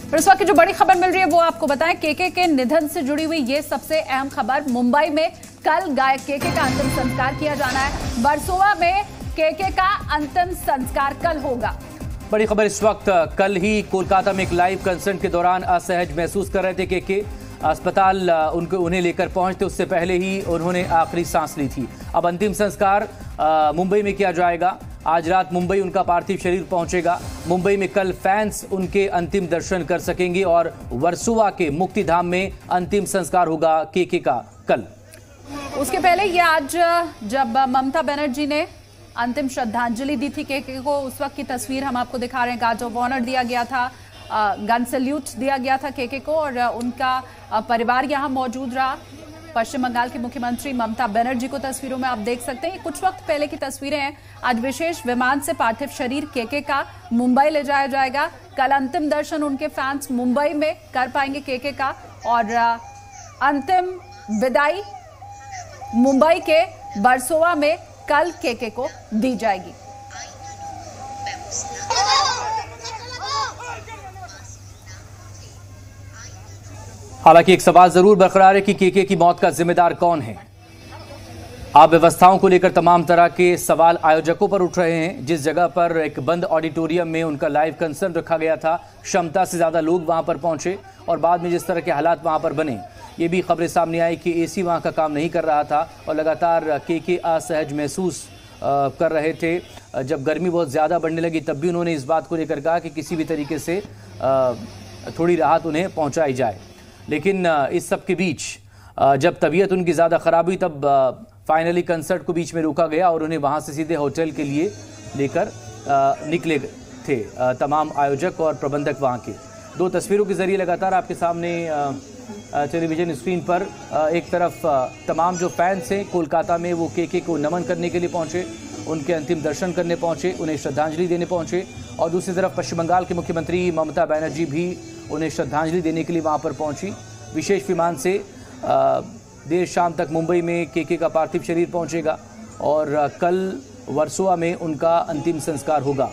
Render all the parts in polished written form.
और इस वक्त की जो बड़ी खबर मिल रही है वो आपको बताएं, केके के निधन से जुड़ी हुई ये सबसे अहम खबर। मुंबई में कल गायक केके का अंतिम संस्कार किया जाना है। वर्सोवा में केके का अंतिम संस्कार कल होगा। बड़ी खबर इस वक्त, कल ही कोलकाता में एक लाइव कंसर्ट के दौरान असहज महसूस कर रहे थे केके। अस्पताल उन्हें लेकर पहुंचते उससे पहले ही उन्होंने आखिरी सांस ली थी। अब अंतिम संस्कार मुंबई में किया जाएगा। आज रात मुंबई उनका पार्थिव शरीर पहुंचेगा। मुंबई में कल फैंस उनके अंतिम दर्शन कर सकेंगे और वर्सोवा के मुक्तिधाम में अंतिम संस्कार होगा केके का कल। उसके पहले ये आज जब ममता बनर्जी ने अंतिम श्रद्धांजलि दी थी केके को, उस वक्त की तस्वीर हम आपको दिखा रहे हैं। गार्ड ऑफ ऑनर दिया गया था, गन सैल्यूट दिया गया था केके को और उनका परिवार यहां मौजूद रहा। पश्चिम बंगाल की मुख्यमंत्री ममता बनर्जी को तस्वीरों में आप देख सकते हैं। कुछ वक्त पहले की तस्वीरें हैं। आज विशेष विमान से पार्थिव शरीर केके का मुंबई ले जाया जाएगा। कल अंतिम दर्शन उनके फैंस मुंबई में कर पाएंगे केके का और अंतिम विदाई मुंबई के वर्सोवा में कल केके को दी जाएगी। हालांकि एक सवाल जरूर बरकरार है कि केके की मौत का जिम्मेदार कौन है। अब व्यवस्थाओं को लेकर तमाम तरह के सवाल आयोजकों पर उठ रहे हैं। जिस जगह पर एक बंद ऑडिटोरियम में उनका लाइव कंसर्ट रखा गया था, क्षमता से ज्यादा लोग वहां पर पहुंचे और बाद में जिस तरह के हालात वहां पर बने, ये भी खबरें सामने आई कि एसी वहां का काम नहीं कर रहा था और लगातार केके असहज महसूस कर रहे थे। जब गर्मी बहुत ज़्यादा बढ़ने लगी तब भी उन्होंने इस बात को लेकर कहा कि किसी भी तरीके से थोड़ी राहत उन्हें पहुंचाई जाए। लेकिन इस सब के बीच जब तबीयत उनकी ज़्यादा ख़राब हुई तब फाइनली कंसर्ट को बीच में रोका गया और उन्हें वहाँ से सीधे होटल के लिए लेकर निकले थे तमाम आयोजक और प्रबंधक वहाँ के। दो तस्वीरों के ज़रिए लगातार आपके सामने टेलीविज़न स्क्रीन पर एक तरफ तमाम जो फैंस हैं कोलकाता में वो केके को नमन करने के लिए पहुँचे, उनके अंतिम दर्शन करने पहुँचे, उन्हें श्रद्धांजलि देने पहुँचे और दूसरी तरफ पश्चिम बंगाल के मुख्यमंत्री ममता बनर्जी भी उन्हें श्रद्धांजलि देने के लिए वहाँ पर पहुँची। विशेष विमान से देर शाम तक मुंबई में केके का पार्थिव शरीर पहुँचेगा और कल वर्सोवा में उनका अंतिम संस्कार होगा।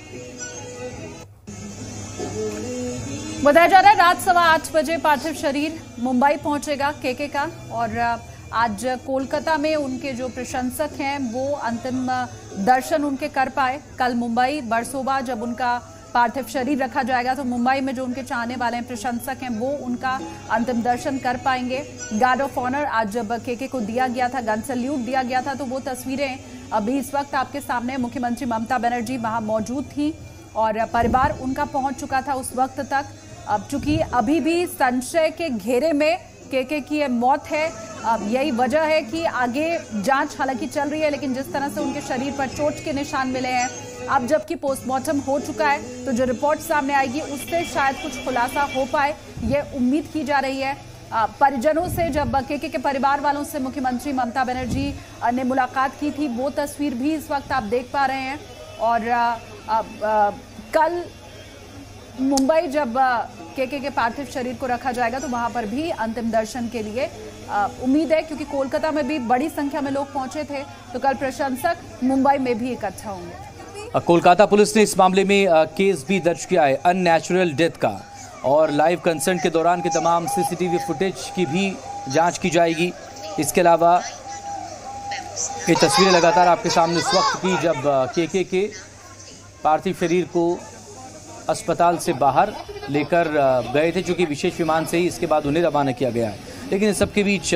बताया जा रहा है रात 8:15 बजे पार्थिव शरीर मुंबई पहुंचेगा केके का और आज कोलकाता में उनके जो प्रशंसक हैं वो अंतिम दर्शन उनके कर पाए। कल मुंबई वर्सोवा जब उनका पार्थिव शरीर रखा जाएगा तो मुंबई में जो उनके चाहने वाले हैं, प्रशंसक हैं, वो उनका अंतिम दर्शन कर पाएंगे। गार्ड ऑफ ऑनर आज जब केके को दिया गया था, गन सैल्यूट दिया गया था, तो वो तस्वीरें अभी इस वक्त आपके सामने। मुख्यमंत्री ममता बनर्जी वहां मौजूद थी और परिवार उनका पहुंच चुका था उस वक्त तक। अब चूंकि अभी भी संशय के घेरे में केके की मौत है, अब यही वजह है कि आगे जांच हालांकि चल रही है, लेकिन जिस तरह से उनके शरीर पर चोट के निशान मिले हैं, अब जबकि पोस्टमार्टम हो चुका है तो जो रिपोर्ट सामने आएगी उससे शायद कुछ खुलासा हो पाए, ये उम्मीद की जा रही है। परिजनों से जब केके के परिवार वालों से मुख्यमंत्री ममता बनर्जी ने मुलाकात की थी, वो तस्वीर भी इस वक्त आप देख पा रहे हैं। और कल मुंबई जब केके के पार्थिव शरीर को रखा जाएगा तो वहां पर भी अंतिम दर्शन के लिए उम्मीद है, क्योंकि कोलकाता में भी बड़ी संख्या में लोग पहुंचे थे, तो कल प्रशंसक मुंबई में भी इकट्ठा होंगे। कोलकाता पुलिस ने इस मामले में केस भी दर्ज किया है अननेचुरल डेथ का और लाइव कंसर्ट के दौरान के तमाम सीसीटीवी फुटेज की भी जांच की जाएगी। इसके अलावा ये तस्वीरें लगातार आपके सामने इस वक्त की जब केके के पार्थिव शरीर को अस्पताल से बाहर लेकर गए थे, चूँकि विशेष विमान से ही इसके बाद उन्हें रवाना किया गया है। लेकिन इस सबके बीच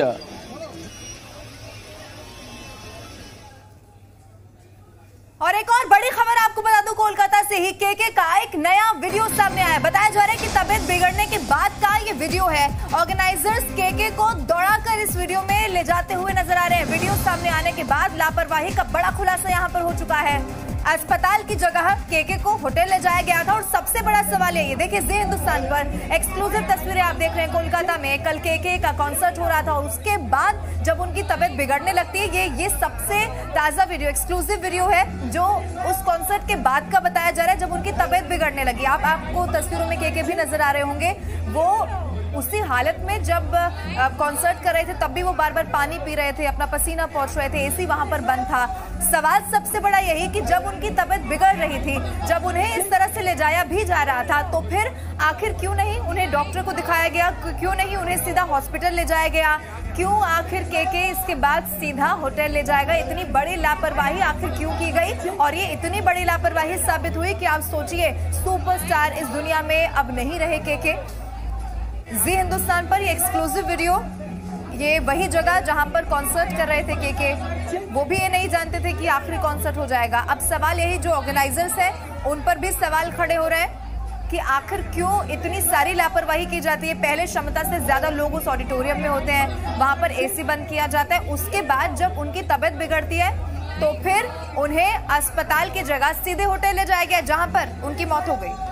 और एक और बड़ी खबर आपको बता दूं, कोलकाता से ही केके का एक नया वीडियो सामने आया है। बताया जा रहा है कि तबीयत बिगड़ने के बाद का ये वीडियो है। ऑर्गेनाइजर्स केके को दौड़ाकर इस वीडियो में ले जाते हुए नजर आ रहे हैं। वीडियो सामने आने के बाद लापरवाही का बड़ा खुलासा यहाँ पर हो चुका है। अस्पताल की जगह केके को होटल ले जाया गया था और सबसे बड़ा सवाल है, ये देखिए जी हिंदुस्तान पर एक्सक्लूसिव तस्वीरें आप देख रहे हैं। कोलकाता में कल केके का कॉन्सर्ट हो रहा था और उसके बाद जब उनकी तबीयत बिगड़ने लगती है, ये सबसे ताजा वीडियो, एक्सक्लूसिव वीडियो है जो उस कॉन्सर्ट के बाद का बताया जा रहा है जब उनकी तबीयत बिगड़ने लगी। आपको तस्वीरों में केके भी नजर आ रहे होंगे। वो उसी हालत में जब कॉन्सर्ट कर रहे थे तब भी वो बार बार पानी पी रहे थे, अपना पसीना पोंछ रहे थे, एसी वहां पर बंद था। सवाल सबसे बड़ा यही कि जब उनकी तबीयत बिगड़ रही थी, जब उन्हें इस तरह से ले जाया भी जा रहा था, तो फिर आखिर क्यों नहीं उन्हें डॉक्टर को दिखाया गया, क्यों नहीं उन्हें सीधा हॉस्पिटल ले जाया गया, क्यों आखिर केके इसके बाद सीधा होटल ले जाएगा? इतनी बड़ी लापरवाही आखिर क्यों की गई? और ये इतनी बड़ी लापरवाही साबित हुई कि आप सोचिए, सुपरस्टार इस दुनिया में अब नहीं रहे केके। जी हिंदुस्तान पर ये एक्सक्लूसिव वीडियो, ये वही जगह जहां पर कॉन्सर्ट कर रहे थे केके, वो भी ये नहीं जानते थे कि आखिरी कॉन्सर्ट हो जाएगा। अब सवाल यही, जो ऑर्गेनाइजर्स हैं उन पर भी सवाल खड़े हो रहे हैं कि आखिर क्यों इतनी सारी लापरवाही की जाती है। पहले क्षमता से ज्यादा लोग उस ऑडिटोरियम में होते हैं, वहां पर एसी बंद किया जाता है, उसके बाद जब उनकी तबीयत बिगड़ती है तो फिर उन्हें अस्पताल की जगह सीधे होटल ले जाया गया जहां पर उनकी मौत हो गई।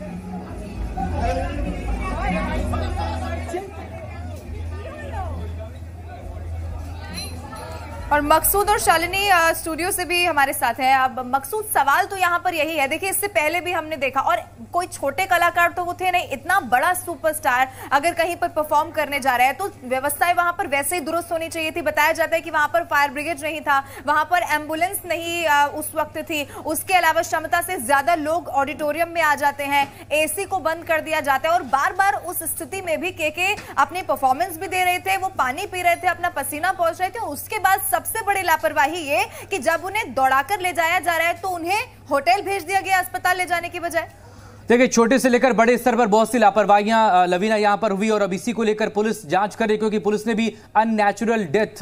और मकसूद और शालिनी स्टूडियो से भी हमारे साथ हैं। अब मकसूद, सवाल तो यहाँ पर यही है, देखिए इससे पहले भी हमने देखा, और कोई छोटे कलाकार तो वो थे नहीं, इतना बड़ा सुपरस्टार अगर कहीं पर परफॉर्म करने जा रहा है तो व्यवस्थाएं वहां पर वैसे ही दुरुस्त होनी चाहिए थी। बताया जाता है कि वहां पर फायर ब्रिगेड नहीं था, वहां पर एम्बुलेंस नहीं उस वक्त थी, उसके अलावा क्षमता से ज्यादा लोग ऑडिटोरियम में आ जाते हैं, एसी को बंद कर दिया जाता है, और बार बार उस स्थिति में भी केके अपनी परफॉर्मेंस भी दे रहे थे, वो पानी पी रहे थे, अपना पसीना पोंछ रहे थे। उसके बाद सबसे बड़ी लापरवाही ये कि जब उन्हें दौड़ाकर ले जाया जा रहा है तो उन्हें होटल भेज दिया गया अस्पताल ले जाने की बजाय। देखिए, छोटे से लेकर बड़े स्तर पर बहुत सी लापरवाहियां लवीना यहां पर हुई, और अब इसी को लेकर पुलिस जांच कर रही है, क्योंकि पुलिस ने भी अननेचुरल डेथ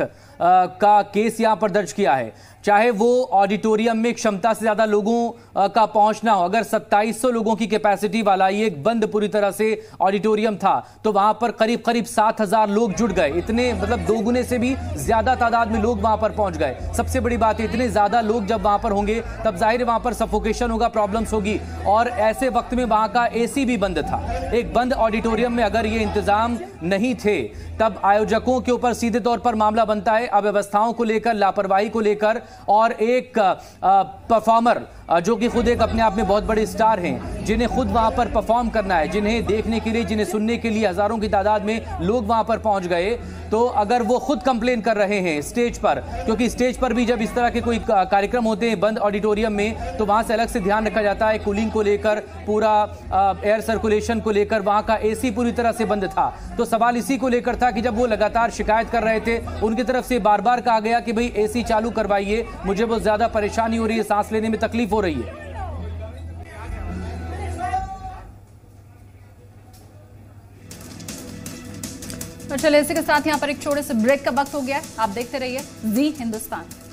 का केस यहां पर दर्ज किया है। चाहे वो ऑडिटोरियम में क्षमता से ज्यादा लोगों का पहुंचना हो, अगर 2700 लोगों की कैपेसिटी वाला ये एक बंद पूरी तरह से ऑडिटोरियम था, तो वहां पर करीब करीब 7000 लोग जुट गए। इतने मतलब दोगुने से भी ज्यादा तादाद में लोग वहां पर पहुंच गए। सबसे बड़ी बात है, इतने ज्यादा लोग जब वहां पर होंगे तब जाहिर है वहां पर सफोकेशन होगा, प्रॉब्लम्स होगी, और ऐसे वक्त में वहां का एसी भी बंद था। एक बंद ऑडिटोरियम में अगर ये इंतजाम नहीं थे तब आयोजकों के ऊपर सीधे तौर पर मामला बनता है, अव्यवस्थाओं को लेकर, लापरवाही को लेकर। और एक परफॉर्मर जो कि खुद एक अपने आप में बहुत बड़े स्टार हैं, जिन्हें खुद वहां पर परफॉर्म करना है, जिन्हें देखने के लिए, जिन्हें सुनने के लिए हजारों की तादाद में लोग वहां पर पहुंच गए, तो अगर वो खुद कंप्लेन कर रहे हैं स्टेज पर, क्योंकि स्टेज पर भी जब इस तरह के कोई कार्यक्रम होते हैं बंद ऑडिटोरियम में, तो वहां से अलग से ध्यान रखा जाता है, कूलिंग को लेकर, पूरा एयर सर्कुलेशन को लेकर, वहां का एसी पूरी तरह से बंद था। तो सवाल इसी को लेकर था कि जब वो लगातार शिकायत कर रहे थे, उनकी तरफ से बार बार कहा गया कि भाई एसी चालू करवाइए, मुझे बहुत ज्यादा परेशानी हो रही है, सांस लेने में तकलीफ हो रही है। तो चलिए, इसी के साथ यहाँ पर एक छोटे से ब्रेक का वक्त हो गया। आप देखते रहिए जी हिंदुस्तान।